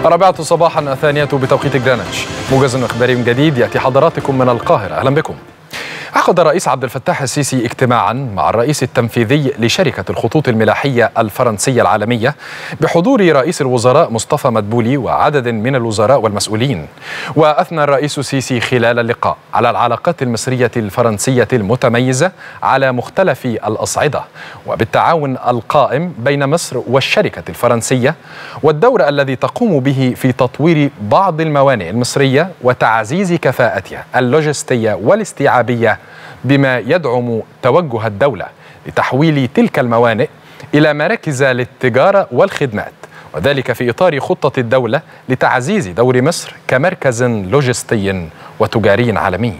الرابعة صباحا الثانية بتوقيت جرينتش. موجز إخباري جديد يأتي حضراتكم من القاهرة. أهلا بكم. عقد الرئيس عبد الفتاح السيسي اجتماعا مع الرئيس التنفيذي لشركة الخطوط الملاحية الفرنسية العالمية بحضور رئيس الوزراء مصطفى مدبولي وعدد من الوزراء والمسؤولين. وأثنى الرئيس السيسي خلال اللقاء على العلاقات المصرية الفرنسية المتميزة على مختلف الأصعدة، وبالتعاون القائم بين مصر والشركة الفرنسية، والدور الذي تقوم به في تطوير بعض الموانئ المصرية وتعزيز كفاءتها اللوجستية والاستيعابية، بما يدعم توجه الدولة لتحويل تلك الموانئ إلى مراكز للتجارة والخدمات، وذلك في إطار خطة الدولة لتعزيز دور مصر كمركز لوجستي وتجاري عالمي.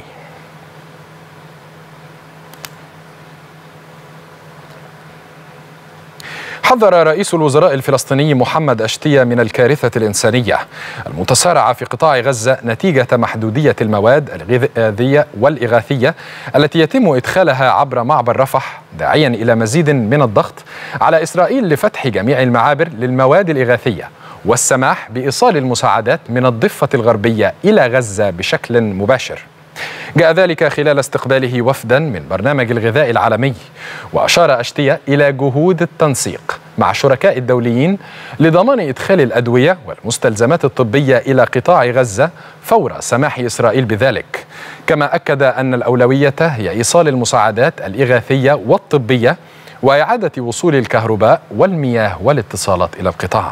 حذر رئيس الوزراء الفلسطيني محمد أشتية من الكارثة الإنسانية المتسارعة في قطاع غزة نتيجة محدودية المواد الغذائية والإغاثية التي يتم إدخالها عبر معبر رفح، داعيا إلى مزيد من الضغط على إسرائيل لفتح جميع المعابر للمواد الإغاثية والسماح بإيصال المساعدات من الضفة الغربية إلى غزة بشكل مباشر. جاء ذلك خلال استقباله وفدا من برنامج الغذاء العالمي، وأشار أشتية إلى جهود التنسيق مع الشركاء الدوليين لضمان إدخال الأدوية والمستلزمات الطبية إلى قطاع غزة فور سماح إسرائيل بذلك. كما أكد أن الأولوية هي إيصال المساعدات الإغاثية والطبية وإعادة وصول الكهرباء والمياه والاتصالات إلى القطاع.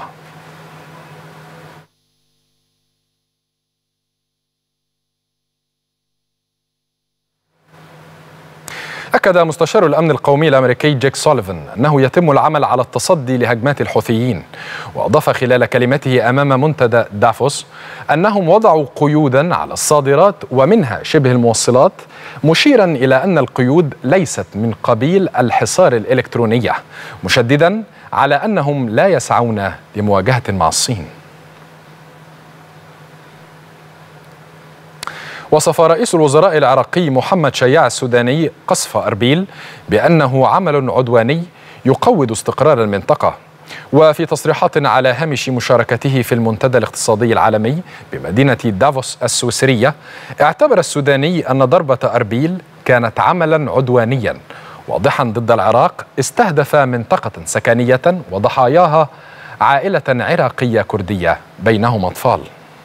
أكد مستشار الأمن القومي الأمريكي جيك سوليفان أنه يتم العمل على التصدي لهجمات الحوثيين، وأضاف خلال كلمته أمام منتدى دافوس أنهم وضعوا قيودا على الصادرات ومنها شبه الموصلات، مشيرا إلى أن القيود ليست من قبيل الحصار الإلكترونية، مشددا على أنهم لا يسعون لمواجهة مع الصين. وصف رئيس الوزراء العراقي محمد شياع السوداني قصف أربيل بأنه عمل عدواني يقوض استقرار المنطقة. وفي تصريحات على هامش مشاركته في المنتدى الاقتصادي العالمي بمدينة دافوس السويسرية، اعتبر السوداني أن ضربة أربيل كانت عملا عدوانيا واضحا ضد العراق استهدف منطقة سكنية وضحاياها عائلة عراقية كردية بينهم أطفال.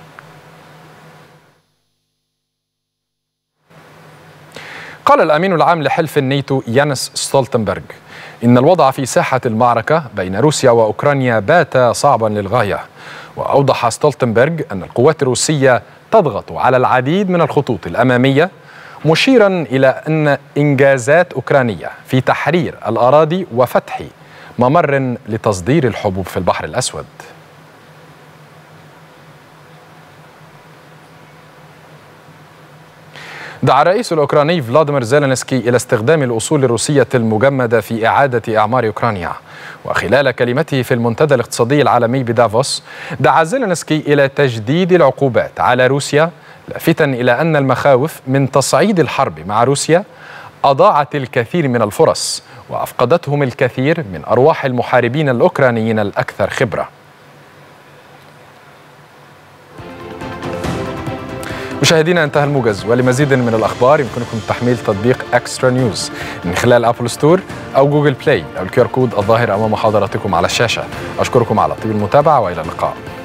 قال الأمين العام لحلف الناتو يانس ستولتنبرغ إن الوضع في ساحة المعركة بين روسيا وأوكرانيا بات صعبا للغاية. وأوضح ستولتنبرغ أن القوات الروسية تضغط على العديد من الخطوط الأمامية، مشيرا إلى أن إنجازات أوكرانية في تحرير الأراضي وفتح ممر لتصدير الحبوب في البحر الأسود. دعا الرئيس الأوكراني فلاديمير زيلينسكي إلى استخدام الأصول الروسية المجمدة في إعادة إعمار أوكرانيا. وخلال كلمته في المنتدى الاقتصادي العالمي بدافوس، دعا زيلينسكي إلى تجديد العقوبات على روسيا، لافتا إلى أن المخاوف من تصعيد الحرب مع روسيا أضاعت الكثير من الفرص وأفقدتهم الكثير من أرواح المحاربين الأوكرانيين الأكثر خبرة. مشاهدينا، انتهى الموجز، ولمزيد من الأخبار يمكنكم تحميل تطبيق اكسترا نيوز من خلال أبل ستور أو جوجل بلاي أو الكيار كود الظاهر أمام حضراتكم على الشاشة. أشكركم على طيب المتابعة وإلى اللقاء.